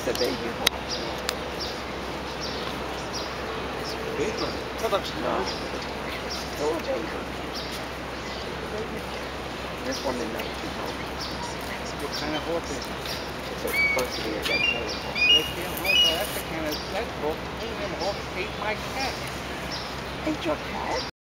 a baby hawk. It's a big one. No. No, Jason. This one in 1900. What kind of hawk is it? It's supposed to be a red-tailed hawk. Red tail hawk? That's the kind of, that hawk, one of them hawks ate my cat. Ate your cat?